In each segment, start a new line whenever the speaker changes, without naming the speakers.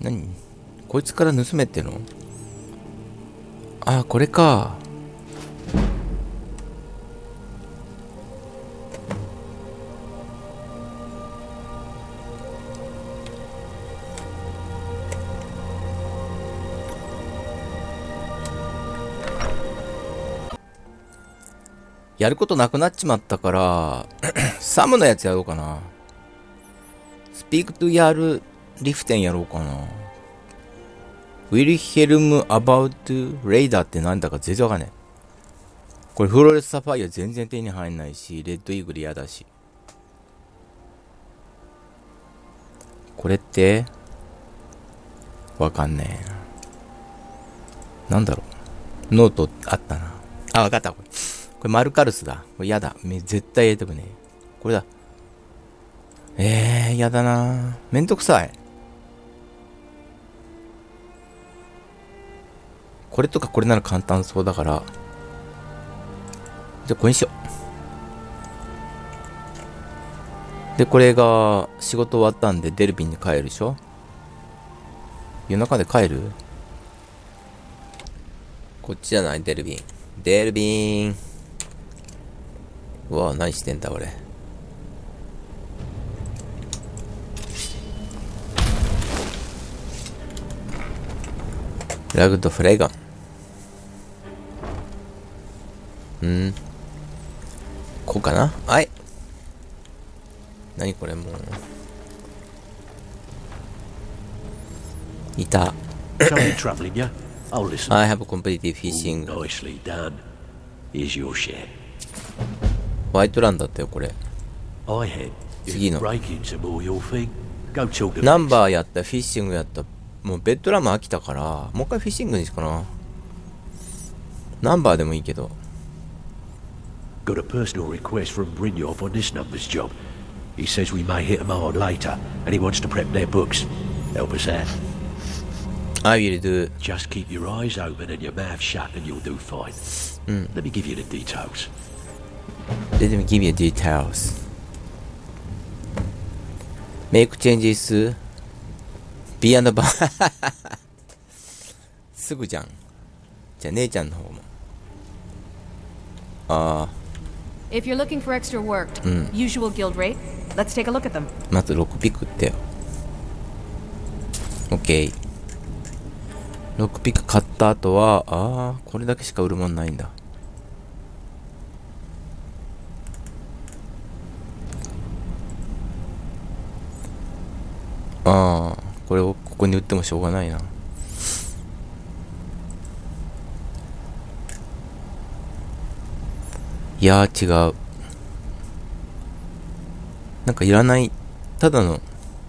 何こいつから盗めっての？ああ、これか。やることなくなっちまったからサムのやつやろうかな。スピークトゥヤルリフテンやろうかな。ウィルヘルムアバウトレイダーってなんだか全然わかんない。これフローレスサファイア全然手に入んないし、レッドイーグル嫌だし。これってわかんねえな。なんだろう。ノートあったな。あ、わかった。これマルカルスだ。これやだ。絶対入れてくね。これだ。やだな。めんどくさい。これとかこれなら簡単そうだから。じゃあこれにしよう。で、これが仕事終わったんでデルビンに帰るでしょ。夜中で帰る？こっちじゃない、デルビン。デルビン。うわぁ、何してんだ俺。ラグとフレガン。こうかな。はい。何これもう。いた。I have completed fishing. ホワイトランだったよこれ。次のナンバーやった、フィッシングやった。もうベッドラム飽きたからもう一回フィッシングにしかな。ナンバーでもいいけど。
Got a personal request from Brynjolf on this numbers job. He says we may hit them hard later and he wants to prep their books. Help us out.
I will do.
Just keep your eyes open and your mouth shut and you'll do fine. Let me give you the details.
Let me give you details. Make changes. Be and bar. すぐじゃん。じゃあ姉ちゃんの方も。ああ。
If you're looking for extra work, usual guild rate. Let's take a look at them.
まず6ピックってよ。OK。6ピック買った後は、ああ、これだけしか売るもんないんだ。ああ、これをここに売ってもしょうがないな。いやー違う。なんかいらない、ただの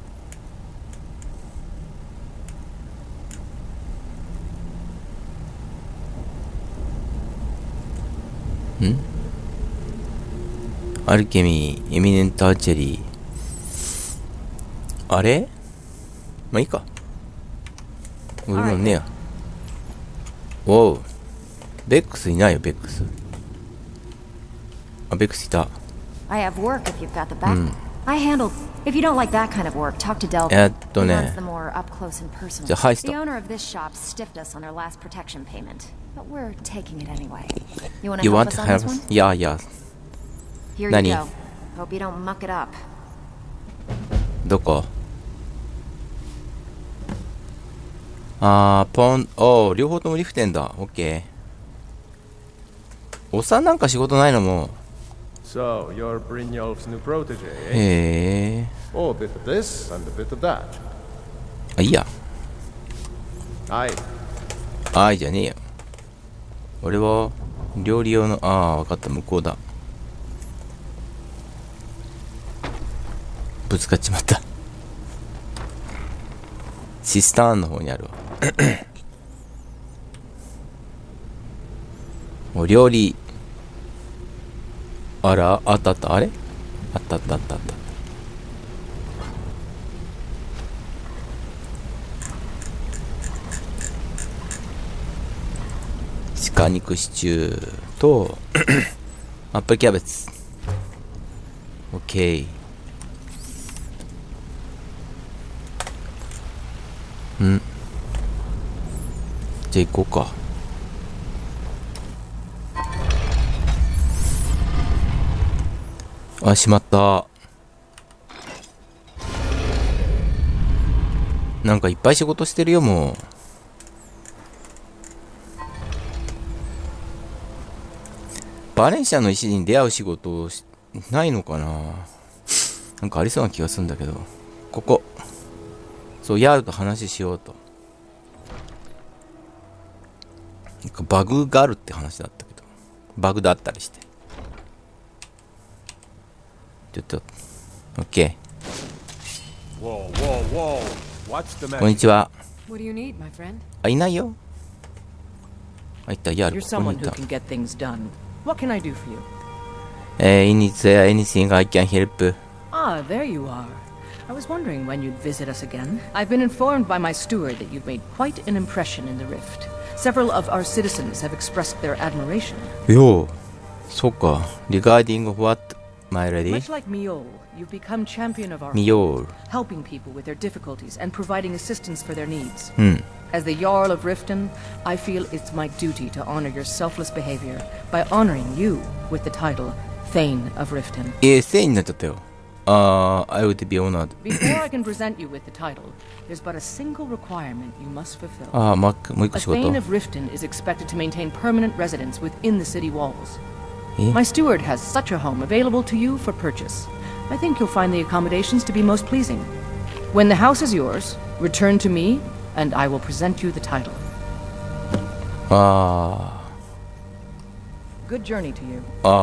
アルケミー、エミネントアーチェリー。あれ？まあいいか。売るもんねや。おう。ベックスいないよ、ベックス。あ、ベックスいた。
I have work if you've got the back. I handle. If you don't like that kind of work, talk to Delvin. He wants the more up close and personal. The owner of this shop stiffed us on our last protection payment, but we're taking it anyway. You want to help us on this one?
Yeah, yeah.
Here you go. Hope you don't muck it up.
どこ？あー、ポン、おー、両方ともリフテンだ。オッケー。おっさんなんか仕事ないのも。
So, you're Brynjolf's new protege, eh?
へえ。
Oh, a bit of this and a bit of that.
あ、いいや。
Aye.
あいじゃねえよ。俺は、料理用の、ああ、わかった、向こうだ。ぶつかっちまった。シスターンの方にあるわ。お料理。あら、あったあった、あれあったあったあったあった。鹿肉シチューとアップルキャベツ。オッケー。 ん。じゃあ行こうか。あ、しまった。なんかいっぱい仕事してるよ、もう。バレンシアの石に出会う仕事ないのかな。なんかありそうな気がするんだけど。ここ。そう、ヤールと話しようと。なんかバグがあるって話だったけど。バグだったりして。ちょっと、OK。こんにちは。あ、いないよ。あ、いた、ヤール、ここにいた。Is there anything I can help?
Ah, there you are. I was wondering when you'd visit us again. I've been informed by my steward that you've made quite an impression in the Rift. Several of our citizens have expressed their admiration.
Yo, そうか。Regarding what, my lady?
Much like Miol, you've become champion of our
Miol.
helping people with their difficulties and providing assistance for their needs.
うん。
As the Jarl of Riften, I feel it's my duty to honor your selfless behavior by honoring you with the title Thane of Riften.
セインになっちゃったよ。I would be honored.
Before I can present you with the title, there's but a single requirement you must fulfill.
もう一個
A
仕事。
Thane of Riften is expected to maintain permanent residence within the city walls.
え
My steward has such a home available to you for purchase. I think you'll find the accommodations to be most pleasing. When the house is yours, return to me, and I will present you the title. Good journey to you.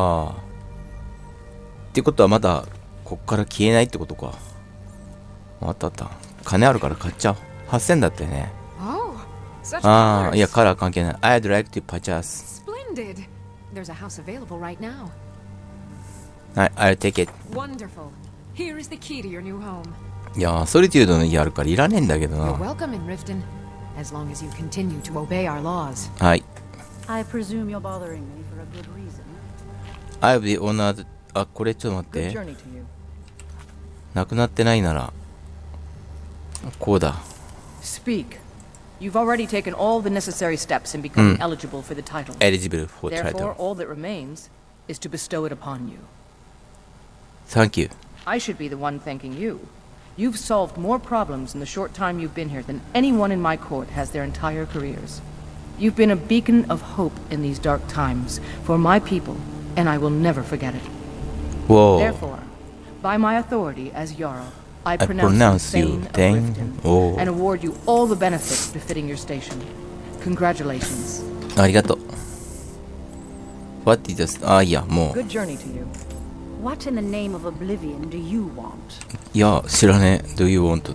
ってことはまだこっから消えないってことか。あったあった。金あるから買っちゃおう。8000だったよね。いや、カラー関係ない。I'd like to purchase.
Splendid. There's a house available right now.
I'll take it.
Wonderful. Here is the key to your new home.
いや、ソリテュードの家あるからいらねえんだけど
You're
な。
welcome in Riften, as long as you continue to obey our laws.
はい。
I presume you're bothering me for a good reason.
I'll be honored. あ、これちょっと待
Good
って。
journey to you.
なくなってないなら。こうだ。
Speak. You've already taken all the necessary steps in becoming eligible for the title.
Eligible for
Therefore,
title.
all that remains is to bestow it upon you.
Thank you.
I should be the one thanking you. You've solved more problems in the short time you've been here than anyone in my court has their entire careers. You've been a beacon of hope in these dark times for my people, and I will never forget it.
Whoa.
Therefore, by my authority as Jarl, I
pronounce you
Thane of
Thane.
Riften
Oh.
and award you all the benefits befitting your station. Congratulations.
ありがとう。What is this? いや、もう。
Good journey to you.
What in the name of oblivion do you want?
いや、知らねえ。Do you want?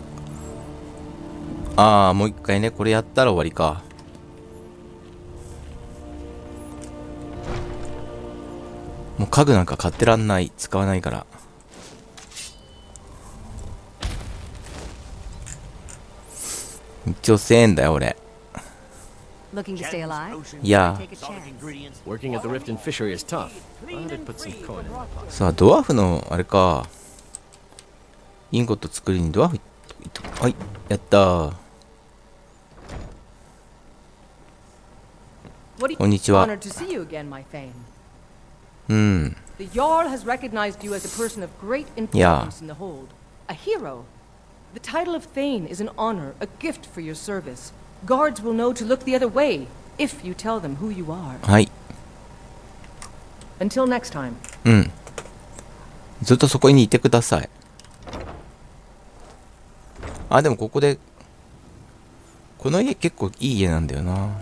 もう一回ね、これやったら終わりか。もう家具なんか買ってらんない。使わないから。一応1000円だよ、俺。
Looking to stay alive?
いや、
Take a chance.
Working at the Riften Fishery is tough. But it puts some coin in my pocket.
さあ、ドワーフの、あれか。インゴット作りにドワーフはい、やったー。
What
こんにちは。
Honored to see you again, my Thane.
うん。
The Jarl has recognized you as a person of great
Yeah.
importance in the hold. A hero. The title of Thane is an honor, a gift for your service. Guards will know to look the other way if you tell them who you are.
はい。
Until next time.
うん。ずっとそこにいてください。でもここで、この家結構いい家なんだよな。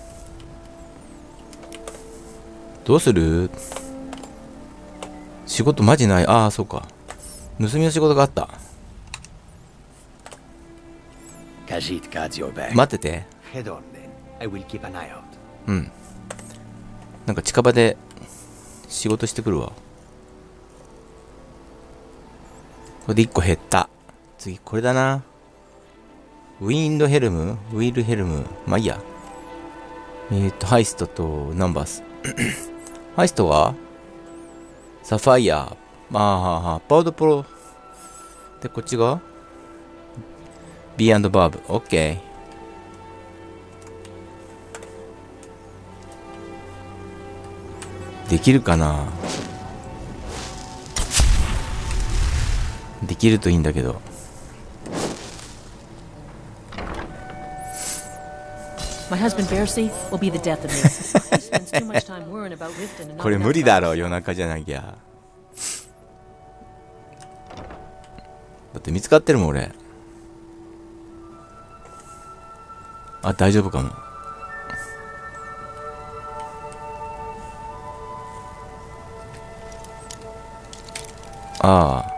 どうする？仕事マジない。そうか。盗みの仕事があった。
Khajiit guards your back.
待ってて。
Head on then. I will keep an eye out.
うん。なんか近場で仕事してくるわ。これで1個減った。次これだな。ウィンドヘルム？ウィルヘルム。まあいいや。ハイストとナンバース。ハイストはサファイア。パウドプロ。で、こっちが B& Bob。OK。できるかな。できるといいんだけど。これ無理だろ、夜中じゃなきゃ。だって見つかってるもん俺。あ、大丈夫かも。あ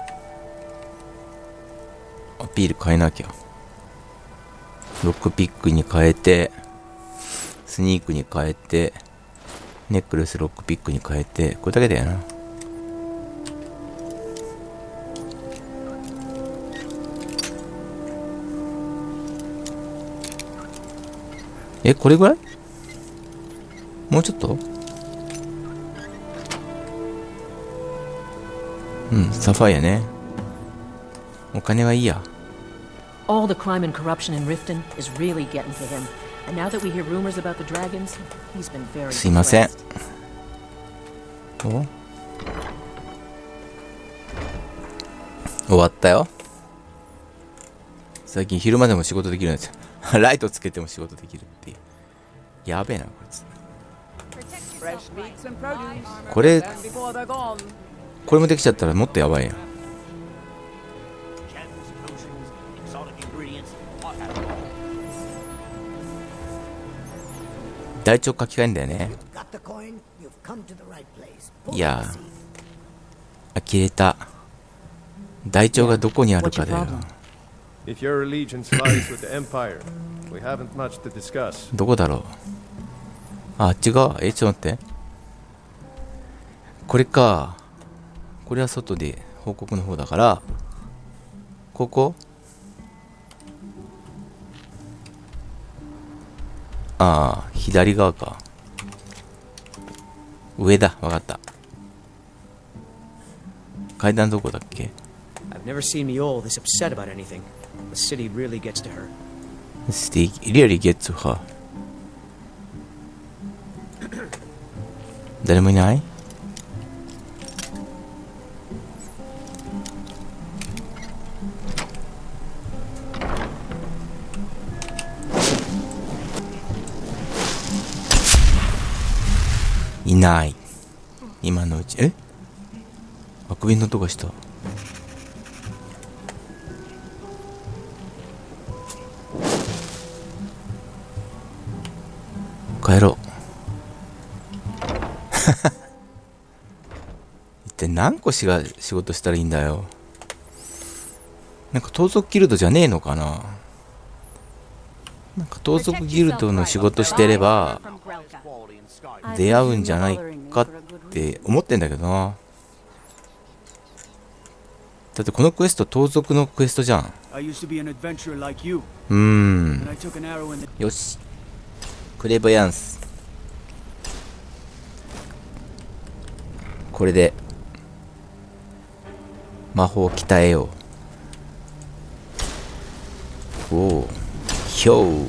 あ、ビール変えなきゃ。ロックピックに変えて、スニークに変えて、ネックレスロックピックに変えて、これだけだよな。これぐらい？もうちょっと？うん、サファイアね。お金はいいや。
All the crime and corruption in Riften is really getting to him. And now that we hear rumors about the dragons, he's been very
すいません。お？終わったよ。最近昼間でも仕事できるんですよ。ライトつけても仕事できるっていう。やべえなこいつ。これもできちゃったらもっとやばいやん。台帳書き換えんだよね。いや呆れた。台帳がどこにあるかだよ。どこだろう。あっち側。ちょっと待って。これか。これは外で報告の方だから、ここ。ああ、左側か。上だ。わかった。階段どこだっけ。
I've never seen Miol this upset about anything. The city really gets to her.
The city really gets to her. 誰もいない？いない。今のうち。あくびの音がした。帰ろう。一体何個仕事したらいいんだよ。なんか盗賊ギルドじゃねえのかな。なんか盗賊ギルドの仕事してれば出会うんじゃないかって思ってんだけどな。だってこのクエスト盗賊のクエストじゃん。よし、クレバヤンス。これで魔法を鍛えよう。おお、ひょう。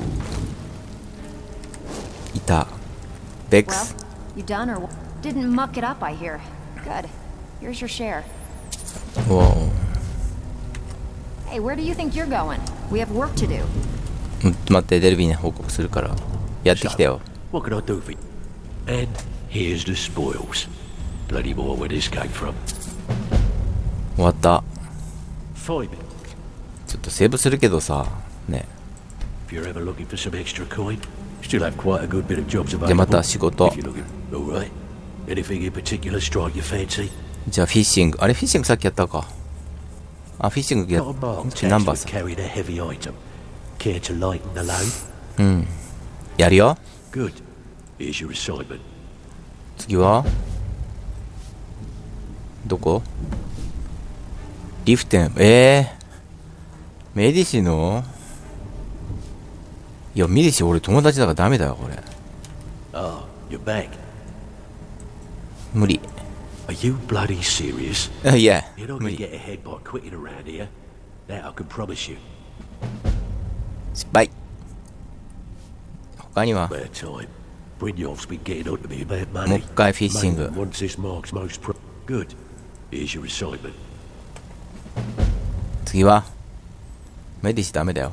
いた。ベックス。
You done or didn't muck it up, I hear. Good. Here's your share.
Whoa.
Hey, where do you think you're going? We have work to do.
待って、デルビーに報告するからやってきてよ。
What can I do for you? And here's the spoils. Bloody more where this came from.
終わった。
Find it.
ちょっとセーブするけどさ、ね。
If you're ever looking for some extra coin, still have quite a good bit of jobs available.
じゃあまた仕事。
If you're looking, all right. Anything in particular strike your fancy?
じゃあフィッシング。あれフィッシングさっきやったか。あ、フィッシングやっナンバーさ。
Carried a heavy item. Care to lighten the load?
うん。やるよ。
Good. Here's your assignment.
次はどこ？リフテン。メディシの？いや、メディシ俺友達だからダメだよ、これ。
Ah, you're back.
無理。
Are you bloody serious?
いや、
You're not
無
gonna
理。
get ahead by quitting around here. That I can promise you.
失敗。他にはもう一回フィッシング。次はメディシダメだよ。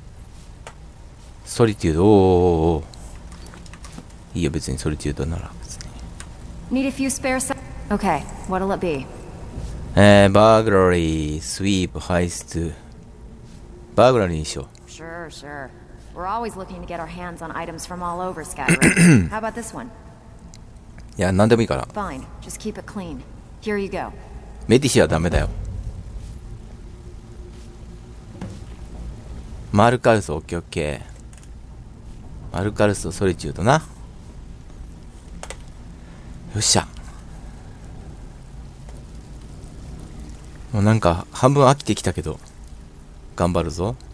ソリテュード。おーいいよ別にソリテュードなら別に。
Need a few spare Okay, what'll it be?
バーグラリー、スイープ、ハイスト。バーグラリーにしよう。
Sure, sure. We're always looking to get our hands on items from all over Skyrim. How about this one?
いや、なんでもいいから。
Fine, just keep it clean. Here you go.
メディシはダメだよ。マルカルス、オッケーオッケー。マルカルスとソリチュードな。よっしゃ。もうなんか半分飽きてきたけど頑張るぞ。